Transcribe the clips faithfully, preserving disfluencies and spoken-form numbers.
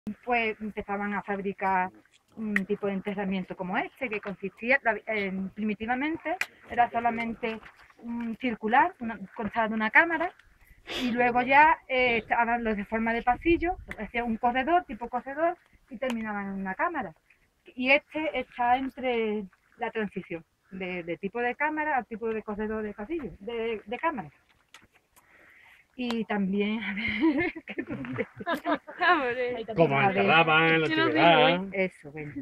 pues empezaban a fabricar un tipo de enterramiento como este, que consistía, eh, primitivamente, era solamente un circular, una, constaba de una cámara, y luego ya eh, estaban los de forma de pasillo, hacía un corredor, tipo corredor, y terminaban en una cámara. Y este está entre la transición de, de tipo de cámara al tipo de corredor de pasillo, de, de cámara. Y también, a ver, como enterraban en la antigüedad. Eso, bueno.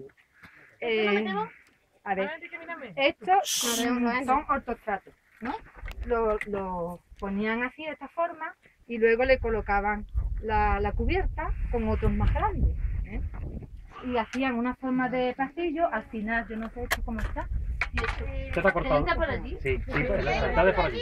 Eh, a ver, estos son ortostratos, ¿no? Lo, lo ponían así, de esta forma, y luego le colocaban la, la cubierta con otros más grandes, ¿eh? Y hacían una forma de pasillo. Al final, yo no sé esto cómo está. ¿Se está cortado? ¿Está por allí? Sí, sí, está de por allí.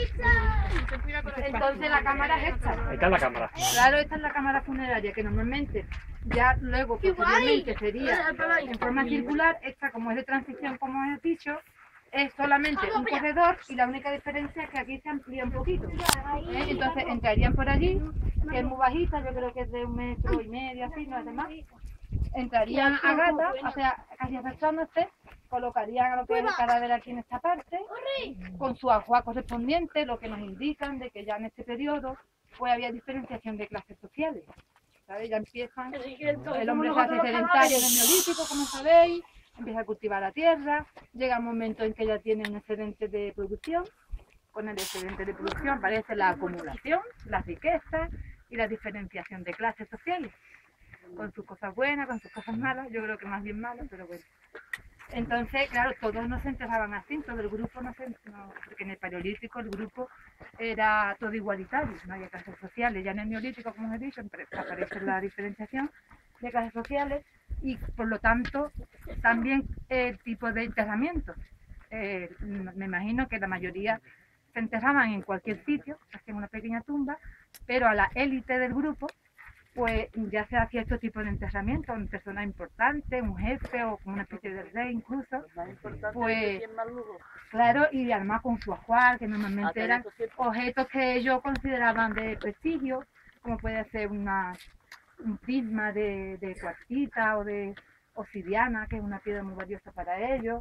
Entonces la cámara es esta. Ahí está la cámara. Claro, esta es la cámara funeraria, que normalmente ya luego posteriormente sería en forma circular. Esta, como es de transición, como he dicho, es solamente un corredor, y la única diferencia es que aquí se amplía un poquito, ¿eh? Entonces entrarían por allí, que es muy bajita, yo creo que es de un metro y medio, así, no es de más. Entrarían a gata, o sea, casi afectándose, colocarían a lo que es el cadáver aquí en esta parte, con su ajuar correspondiente, lo que nos indican de que ya en este periodo pues había diferenciación de clases sociales, ¿sabes? Ya empiezan, el hombre se hace sedentario en el neolítico, como sabéis, empieza a cultivar la tierra, llega un momento en que ya tiene un excedente de producción. Con el excedente de producción aparece la acumulación, la riqueza y la diferenciación de clases sociales, con sus cosas buenas, con sus cosas malas, yo creo que más bien malas, pero bueno. Entonces, claro, todos no se enterraban así, todo el grupo no se... No, porque en el paleolítico el grupo era todo igualitario, no había clases sociales. Ya en el neolítico, como os he dicho, aparece la diferenciación de clases sociales, y por lo tanto también el tipo de enterramiento. Eh, me imagino que la mayoría se enterraban en cualquier sitio, hacían una pequeña tumba, pero a la élite del grupo pues ya se hacía este tipo de enterramiento, una persona importante, un jefe o una especie de rey incluso, pues claro, y además con su ajuar, que normalmente eran objetos que ellos consideraban de prestigio, como puede ser una, un prisma de, de cuarcita o de obsidiana, que es una piedra muy valiosa para ellos,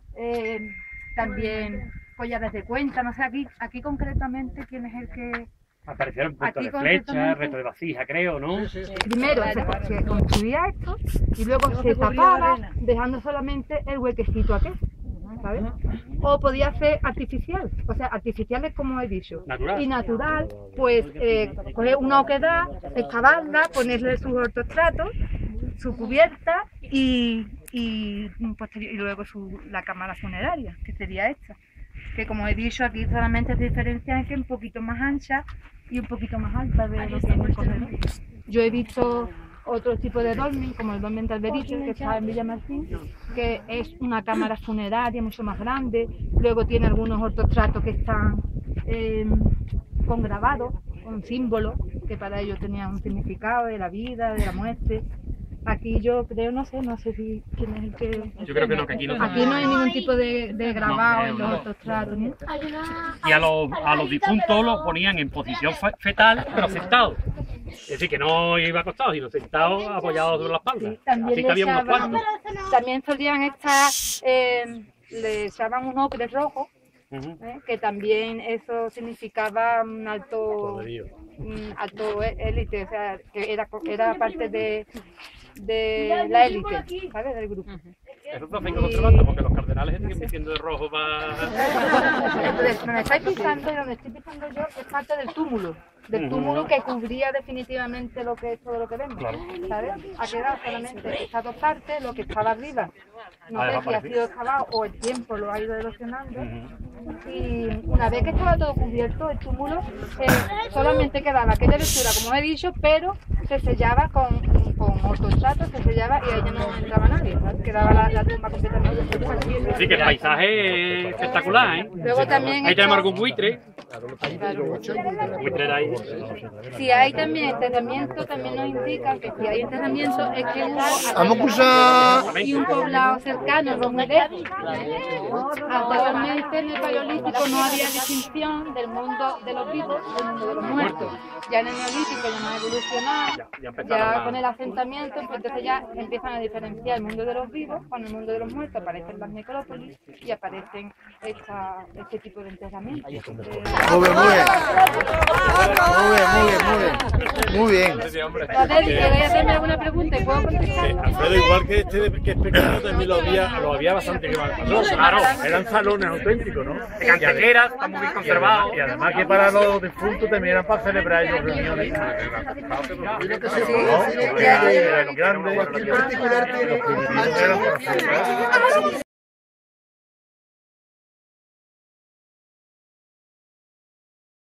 eh, también collares de cuenta, no sé, aquí, aquí concretamente quién es el que... Aparecieron puntos de flecha, reto de vasija, creo, ¿no? Sí, sí. Primero se, se construía esto y luego se tapaba dejando solamente el huequecito aquel, ¿sabes? O podía ser artificial, o sea, artificial es como he dicho. Natural. Y natural, pues eh, coger una oquedad, excavarla, ponerle sus ortostratos, su cubierta y, y, posterior, y luego su, la cámara funeraria, que sería esta. Que como he dicho, aquí solamente se diferencia en que un poquito más ancha y un poquito más alta de lo que es el corredor. Yo he visto otro tipo de dolmen, como el dolmen de Alberito, que está en Villamartín, que es una cámara funeraria mucho más grande. Luego tiene algunos ortostratos que están eh, con grabados, con símbolos, que para ellos tenían un significado de la vida, de la muerte. Aquí yo creo, no sé, no sé si quién es el que... Yo creo que no, que aquí no. Aquí no hay ningún tipo de, de grabado en los ortostratos, ¿no? Y a los, a los difuntos los ponían en posición fetal, pero sentados. Es decir, que no iba acostado, sino sentado, apoyado sobre la espalda. Sí, también así que había unos cuantos. También solían estar, eh, le echaban un ocre rojo, Uh-huh. ¿eh? Que también eso significaba un alto, un alto élite, o sea, que era, era parte de, de la élite, ¿sabes? Del grupo. Uh-huh. Eso está haciendo los cervantes, porque los cardenales siguen vistiendo de rojo para... Donde estáis pisando y donde estoy pisando yo es parte del túmulo, del túmulo que cubría definitivamente lo que es todo lo que vemos, claro. ¿Sabes? Ha quedado solamente estas dos partes, lo que estaba arriba, no sé si ha sido excavado o el tiempo lo ha ido erosionando. Uh-huh. Y una vez que estaba todo cubierto, el túmulo eh, solamente quedaba aquella lectura, como he dicho, pero se sellaba con, con ortostratos, se sellaba y ahí ya no entraba nadie, ¿sabes? Quedaba la, la tumba completamente sellada. Sí, que el paisaje es espectacular, ¿eh? Luego también ahí tenemos algún buitre. Si hay también enterramiento, también nos indican que si hay enterramiento es que hubo Vamos a usar... y un poblado cercano, Romudet. Anteriormente en el Paleolítico no había distinción del mundo de los vivos del mundo de los muertos. Ya en el Neolítico ya no ha evolucionado, ya con el asentamiento, pues entonces ya empiezan a diferenciar el mundo de los vivos, con el mundo de los muertos aparecen las necrópolis y aparecen esta, este tipo de enterramientos. Muy bien, muy bien. Muy bien, muy bien, muy bien. Muy bien. A ver, ¿queréis hacerme alguna pregunta y puedo contestar? Alfredo, igual que este que es pequeño, también lo había, lo había bastante que más. Claro. Eran salones auténticos, ¿no? De cantejeras, están muy bien conservados. Y además que para los difuntos también eran para celebrar ellos reuniones. Eran grandes, los que eran para celebrar.